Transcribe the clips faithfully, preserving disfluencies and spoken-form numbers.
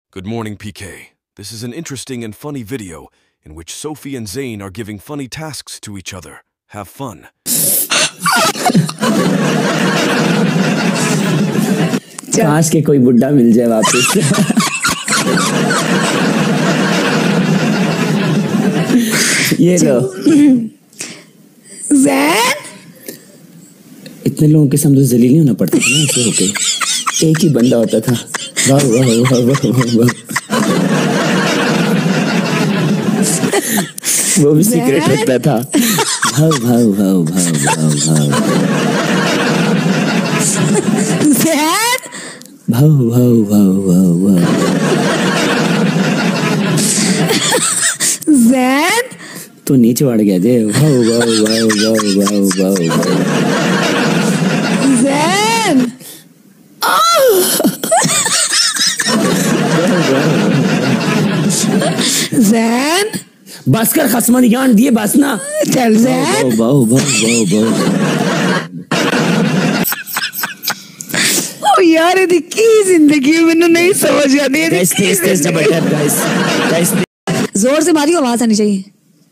Good morning, P K. This is an interesting and funny video in which Sophie and Zayn are giving funny tasks to each other. Have fun. काश के कोई बुड्ढा मिल जाए वापस। ये लो। ज़ैन? इतने लोगों के सामने जलील नहीं होना पड़ता था ना, ऐसे होके एक ही बंदा होता था। वाह वाह वाह वाह वाह वाह। वो भी सीक्रेट रखता था। भाव भाव भाव भाव भाव भाव। ज़ैन? भाव भाव भाव भाव भाव। ज़ैन? तो नीचे बढ़ गया जे। भाव भाव भाव भाव भाव भाव भाव। ज़ैन? ज़ैन? बस कर, खसमा ज्ञान दिए बस ना। चल ज़ैन। भाव भाव भाव भाव। ओ यार ये की जिंदगी मैंने नहीं समझ आती है। Guys test test double tap guys. Guys जोर से मारियो, आवाज आनी चाहिए।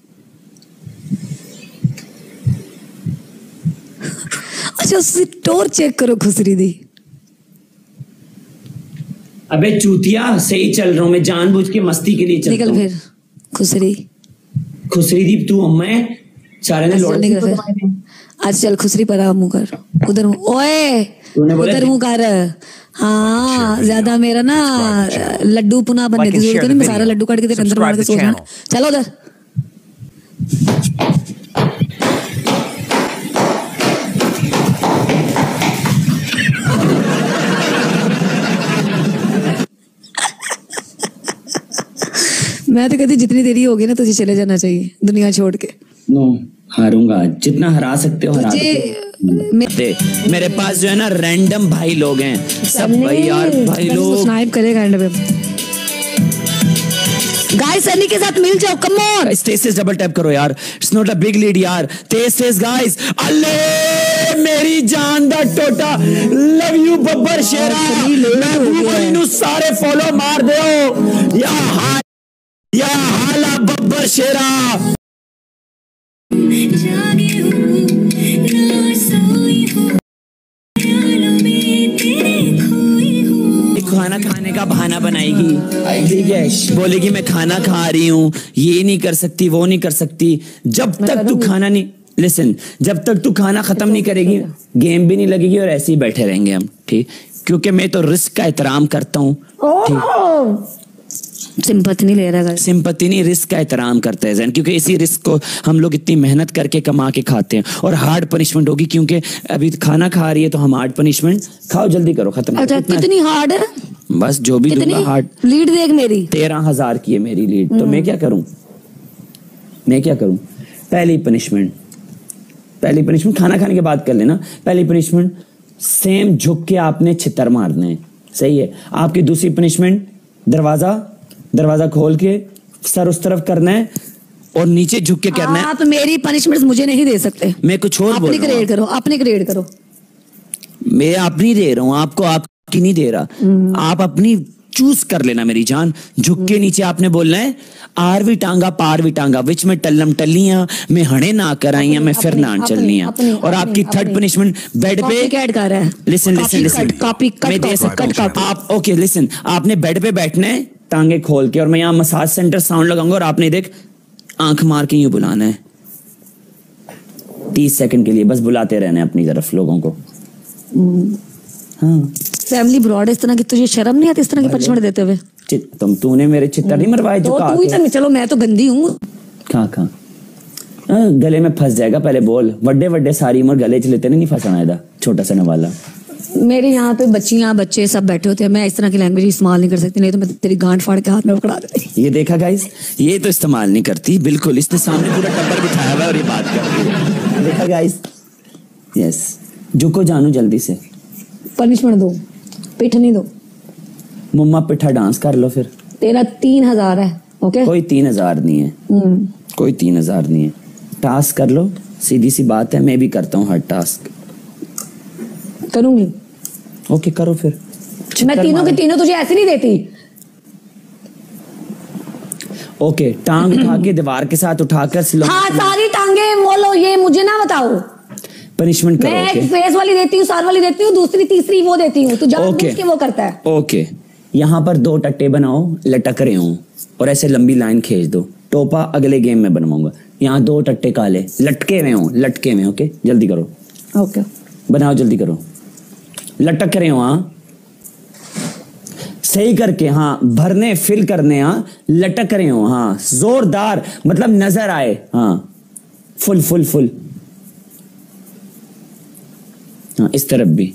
अच्छा उससे टोर चेक करो खुसरी दी। अबे चूतिया, सही चल रहा हूँ मैं, जानबूझ के मस्ती के लिए चल रहा हूँ। निकल फिर खुसरी। खुसरी दी तू अम्मा है, सारे ने लौट निकल फिर। आज चल खुसरी पर आ, मुंह कर उधर। ओए उधर मुंह कर। हाँ ज्यादा मेरा ना लड्डू पुना बनने की जरूरत नहीं, मैं सारा लड्डू काट के तेरे अंदर मार के सोचना। चलो उधर। मैं तो कहती जितनी देरी होगी ना तुझे चले जाना चाहिए दुनिया छोड़ के। नो हारूंगा, जितना हरा सकते हो हरा तुझे। मेरे पास जो है ना रैंडम भाई लोग हैं सब भाई यार भाई लोग। स्नाइप करेगा एंड पे। गाइस सनी के साथ मिल जाओ, कम ऑन। स्टेसिस डबल टैप करो यार, it's not a big lead यार। टेस्टेस गाइस। अल्ले मेरी जान दा टोटा, लव यू बब्बर शेरा। मैं भूखी सारे फॉलो मार दो या हाल या हाला बब्बर शेरा। खाना खाने का बहाना बनाएगी, ठीक है, बोलेगी मैं खाना खा रही हूँ, ये नहीं कर सकती वो नहीं कर सकती। जब तक तू खाना नहीं, लिसन, जब तक तू खाना खत्म नहीं करेगी गेम भी नहीं लगेगी और ऐसे ही बैठे रहेंगे हम, ठीक। क्योंकि मैं तो रिस्क का एहतराम करता हूँ। सिंपैथी नहीं ले रहा, सिंपैथी नहीं, रिस्क का एहतराम करते हैं, क्योंकि इसी रिस्क को हम लोग इतनी मेहनत करके कमा के खाते हैं। और हार्ड पनिशमेंट होगी क्योंकि अभी खाना खा रही है तो हम हार्ड पनिशमेंट खाओ, जल्दी करो, खत्म। अच्छा कितनी हार्ड है? बस जो भी दूंगा हार्ड। लीड देख मेरी तेरह हजार की है मेरी लीड, तो मैं क्या करूं मैं क्या करूं पहली पनिशमेंट पहली पनिशमेंट खाना खाने के बाद कर लेना। पहली पनिशमेंट सेम झुक के आपने छितर मारने हैं, सही है। आपकी दूसरी पनिशमेंट दरवाजा दरवाजा खोल के सर उस तरफ करना है और नीचे झुक के करना है। आप मेरी पनिशमेंट मुझे नहीं दे सकते, मैं कुछ और बोल रहा हूं। अपनी ग्रेड करो, अपनी ग्रेड करो। मैं अपनी दे रहा हूँ आपको, आपकी नहीं दे रहा। आप अपनी चूज कर लेना मेरी जान। झुक के नीचे आपने बोलना है आर भी टांगा पार भी टांगा, विच में टल्लम टल्लियां, मैं हड़े ना कराइया, मैं फिर ना चलनी। और आपकी थर्ड पनिशमेंट बेड पे, लिसन लिसन लिसन, मैं दे सकता हूं आप। ओके लिसन, आपने बेड पे बैठना है टांगे खोल के, और मैं यहाँ मसाज सेंटर साउंड लगाऊंगा और आपने देख आंख मार के यूं बुलाना है तीस सेकंड के लिए, बस बुलाते रहना है अपनी तरफ लोगों को। हाँ फैमिली ब्रॉड, इस तरह की तुझे शर्म नहीं आती इस तरह की पनिशमेंट देते हुए? तुम तूने मेरे चित्तर नहीं मरवाए जो तो तू ही तो, चलो मैं तो गंदी हूँ। कहाँ कहाँ गले में फंस जाएगा, पहले बोल। वड्डे वड्डे सारी उम्र गले च लेते नहीं फंसाना था, छोटा सा नवाला। मेरे यहाँ पे बच्चियां बच्चे सब बैठे होते हैं, मैं इस तरह की लैंग्वेज इस्तेमाल नहीं कर सकती, नहीं तो मैं तेरी गांठ फाड़ के हाथ में पकड़ा देती। ये देखा गाइस, ये तो इस्तेमाल नहीं करती बिल्कुल, इसने सामने पूरा टब्बर बिठाया हुआ है और ये बात कर रही है। देखा गाइस, यस, झुको जानू जल्दी से। पनिशमेंट दो, पिठ नहीं दो। मम्मा पिठा डांस कर लो फिर। तेरा तीन हजार है, ओके? कोई तीन हजार नहीं है, कोई तीन हजार नहीं है। टास्क कर लो, सीधी सी बात है, मैं भी करता हूँ हर टास्क। करूंगी। ओके करो फिर। मैं तीनों के तीनों तुझे ऐसे नहीं देती। ओके, टांग उठा के दीवार के साथ उठाकर स्लो। हाँ सारी टांगे बोलो, ये मुझे ना बताओ। पनिशमेंट करो। मैं एक फेस वाली देती हूँ, सार वाली देती हूँ, दूसरी तीसरी वो देती हूँ, तो जानबूझ के वो करता है। ओके, यहाँ पर दो टट्टे बनाओ, लटक रहे हो और ऐसे लंबी लाइन खींच दो। टोपा अगले गेम में बनवाऊंगा। यहाँ दो टट्टे काले लटके हुए हो, लटके हुए। ओके जल्दी करो। ओके बनाओ, जल्दी करो। लटक रहे हो, हाँ सही करके, हाँ भरने फिल करने, हाँ लटक रहे हो, हाँ जोरदार, मतलब नजर आए, हाँ फुल फुल फुल, हाँ इस तरफ भी,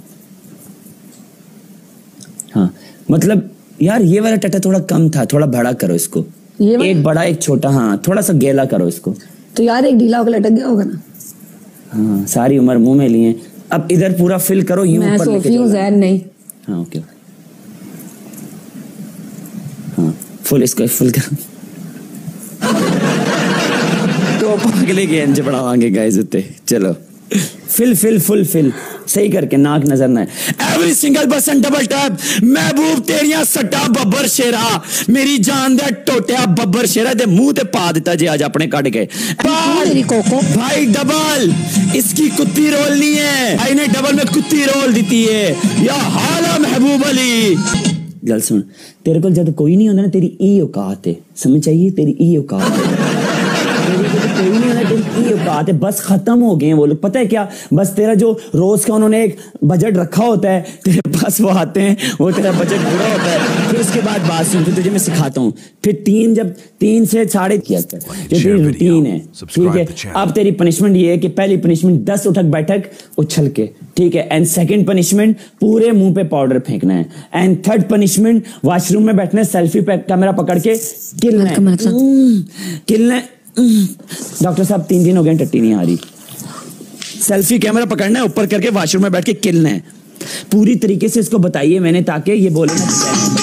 हाँ मतलब यार ये वाला टट्टा थोड़ा कम था, थोड़ा बड़ा करो इसको। ये एक बड़ा एक छोटा, हाँ थोड़ा सा गेला करो इसको। तो यार एक ढीला होकर लटक गया होगा ना। हाँ सारी उम्र मुंह में लिए, अब इधर पूरा फिल करो यूं मैं सोफी हूँ ज़ैन नहीं। हाँ ओके, हाँ फुल इसको फुल करो। तो अगले गेंद जो बढ़ावांगे गाइस उते। चलो फिल फिल फुल फिल सही करके, नाक नजर ना है। Every single person double tap. महबूब तेरिया सट्टा बब्बर शेरा, मेरी जान दे टोटिया बब्बर शेरा दे मुंह ते पा दिता जे आज अपने कट गए। भाई डबल, इसकी कुत्ती रोल नहीं है भाई ने डबल में कुत्ती रोल दी है। या हाला महबूब अली, गल सुन, तेरे को जब कोई नहीं होता ना, तेरी ई औकात है, समझ चाहिए, तेरी ई औकात है। कोई नहीं होना, तेरी ई औकात है, बस खत्म हो गए हैं वो लोग। पता है क्या, बस तेरा जो रोज का उन्होंने एक बजट रखा होता है, तेरे पास वो आते हैं, वो तेरा बजट पूरा होता है। फिर उसके बाद बात सुन, फिर तुझे मैं सिखाता हूँ। फिर तीन, जब तीन से साढ़े किया ये तेरी रूटीन है, ठीक है। अब तेरी पनिशमेंट ये है कि पहली पनिशमेंट दस उठक बैठक उछल के, ठीक है। एंड सेकंड पनिशमेंट पूरे मुंह पे पाउडर फेंकना है। एंड थर्ड पनिशमेंट वॉशरूम में बैठना है, सेल्फी पे कैमरा पकड़ के किलना है, किलना है। डॉक्टर साहब तीन दिन हो गए टट्टी नहीं आ रही। सेल्फी कैमरा पकड़ना है, ऊपर करके वॉशरूम में बैठ के किलना है। पूरी तरीके से इसको बताइए मैंने, ताकि ये बोले ना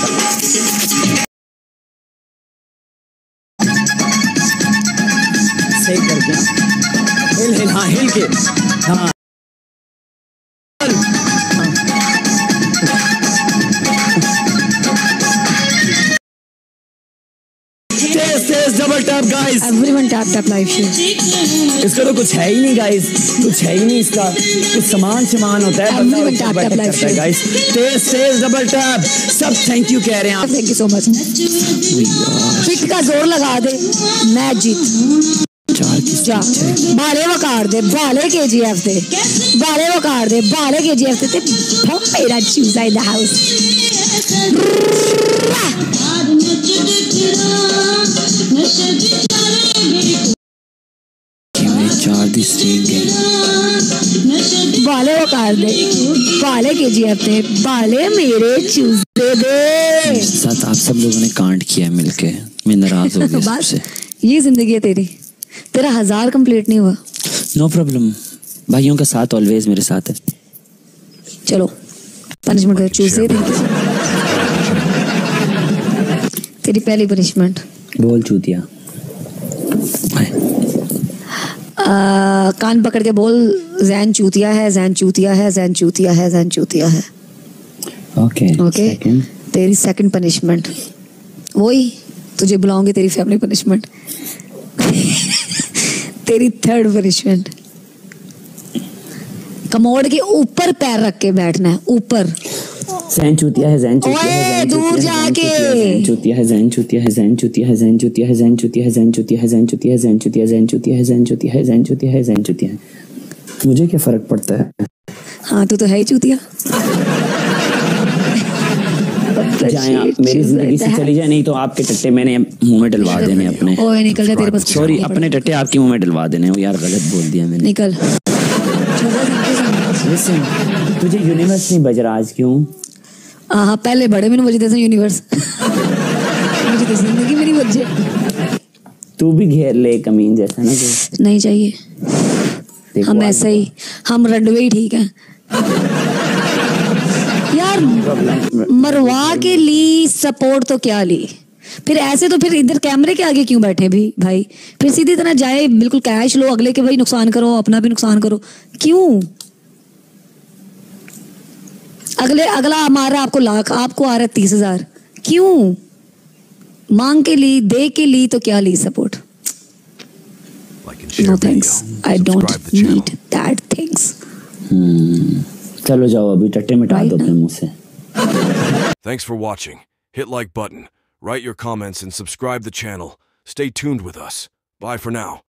सही करके, हिल हिल, हाँ हिल के, हाँ double tap guys, everyone tap tap live show. इसका तो कुछ है ही नहीं गाइस, कुछ है ही नहीं इसका, कुछ सामान सामान होता है। Everyone tap tap live show guys, तेज तेज डबल टैप, सब थैंक यू कह रहे हैं आप। Thank you so much. फिट का जोर लगा दे, मैं जीत। जा बाले वकार दे, बाले केजीएफ दे, बाले वकार दे, बाले केजीएफ दे, ते मेरा चूजा इन द हाउस। बाले वकार दे, बाले केजीएफ दे, बाले मेरे चूजे दे। साथ आप सब लोगों ने कांड किया मिलके, मैं नाराज हो गया सबसे। ये जिंदगी है तेरी, तेरा हजार कंप्लीट नहीं हुआ। नो प्रॉब्लम, भाइयों का साथ ऑलवेज मेरे साथ है। चलो पनिशमेंट करो, चूजे। तेरी पहली पनिशमेंट, बोल चूतिया। आ, कान पकड़ के बोल, ज़ैन चूतिया है, ज़ैन चूतिया है, ज़ैन चूतिया है, ज़ैन चूतिया है। ओके ओके, तेरी सेकंड पनिशमेंट वही, तुझे बुलाऊंगी तेरी फैमिली पनिशमेंट। तेरी थर्ड पनिशमेंट, कमोड के ऊपर पैर रख के बैठना है, ऊपर। ज़ैन चूतिया है, ज़ैन चूतिया है, दूर जाके ज़ैन चूतिया है, ज़ैन चूतिया है, ज़ैन चूतिया है, ज़ैन चूतिया है, ज़ैन चूतिया है, ज़ैन चूतिया है, ज़ैन चूतिया है, ज़ैन चूतिया है, ज़ैन चूतिया है, ज़ैन चूतिया है, ज़ैन चूतिया है, ज़ैन चूतिया है। मुझे क्या फर्क पड़ता है? हाँ तू तो है ही चूतिया। जाए आप मेरी जिंदगी से चली जाए, नहीं तो आपके टट्टे मैंने मुंह में डलवा देने अपने। ओए निकल जा, तेरे पास सॉरी, अपने टट्टे आपके मुंह में डलवा देने। वो यार गलत बोल दिया मैंने। निकल। लिसन, तुझे यूनिवर्स नहीं बज रहा आज, क्यों? हाँ पहले बड़े मैंने बजे थे यूनिवर्स। मुझे तो जिंदगी मेरी बजे। तू भी घेर ले कमीन जैसा ना। नहीं चाहिए, हम ऐसे ही, हम रंडवे ही ठीक है यार। मरवा के ली सपोर्ट तो क्या ली, फिर ऐसे तो फिर इधर कैमरे के आगे क्यों बैठे भी भाई? फिर सीधी तरह जाए, बिल्कुल कैश लो, अगले के भाई नुकसान करो, अपना भी नुकसान करो, क्यों? अगले अगला मार रहा है आपको लाख, आपको आ रहा है तीस हजार, क्यों? मांग के ली, दे के ली, तो क्या ली support? Like and share no video. Thanks, I don't Subscribe the channel. Need that things. चलो जाओ अभी टट्टे मिटा Right दो now. अपने मुंह से। Thanks for watching. Hit like button, write your comments, and subscribe the channel. Stay tuned with us. Bye for now.